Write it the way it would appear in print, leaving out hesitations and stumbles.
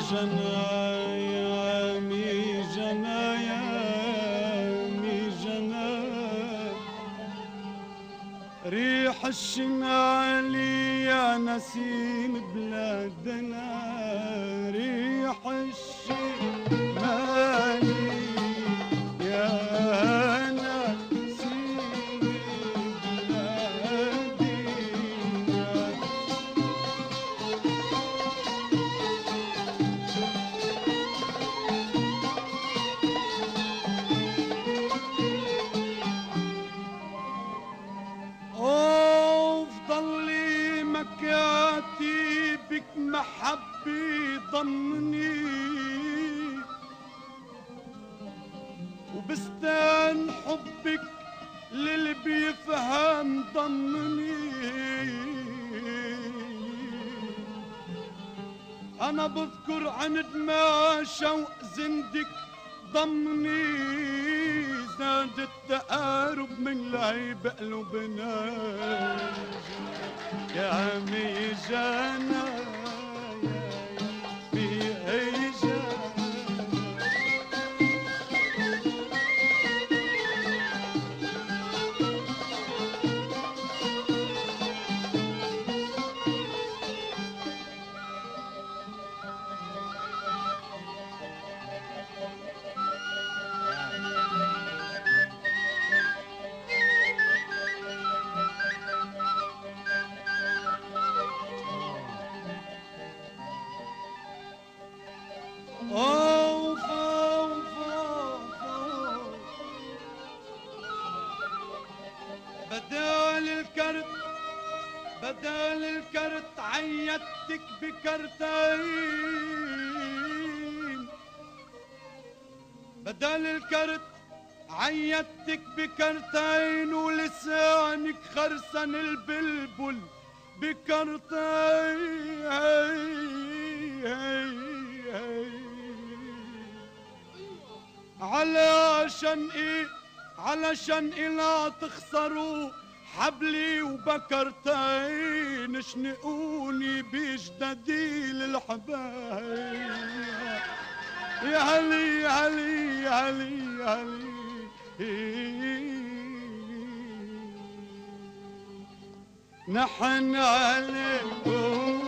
جنى يا مي جنى يا مي جنى ريح الشمالي يا نسيم بلادنا ريح الشمالي يا نسيم بلادنا وفضلي مكاتبك محبي ضمني وبستان حبك للي بيفهم ضمني أنا بذكر عن دماء شوق زندك ضمني زاد التقارب من لعيب قلوبنا يا مي جانا يا مي جانا أوف أوف أوف بدال الكرت عيدتك بكرتين بدال الكرت عيدتك بكرتين ولسانك خرسن البلبل بكرتين علشان إيه لا تخسروا حبلي وبكرتين شنقوني بجداديل الحبايب يا علي يا علي يا علي يا علي نحن عليكم